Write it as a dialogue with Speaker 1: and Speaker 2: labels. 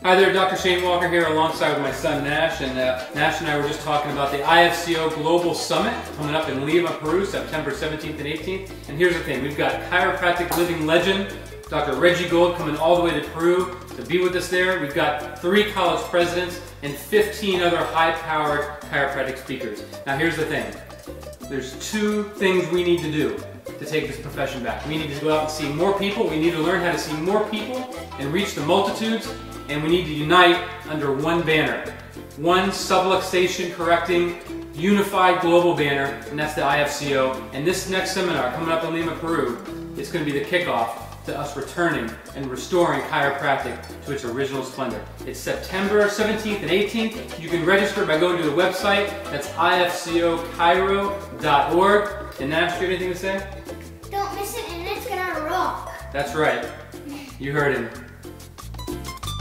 Speaker 1: Hi there, Dr. Shane Walker here alongside with my son Nash, and Nash and I were just talking about the IFCO Global Summit coming up in Lima, Peru, September 17th and 18th. And here's the thing, we've got chiropractic living legend, Dr. Reggie Gold, coming all the way to Peru to be with us there. We've got 3 college presidents and 15 other high-powered chiropractic speakers. Now here's the thing, there's 2 things we need to do to take this profession back. We need to go out and see more people, we need to learn how to see more people and reach the multitudes, and we need to unite under one banner. One subluxation correcting, unified global banner, and that's the IFCO. And this next seminar coming up in Lima, Peru, it's going to be the kickoff to us returning and restoring chiropractic to its original splendor. It's September 17th and 18th. You can register by going to the website. That's ifcochiro.org. And Nash, do you have anything to say?
Speaker 2: Don't miss it, and it's gonna rock.
Speaker 1: That's right. You heard him.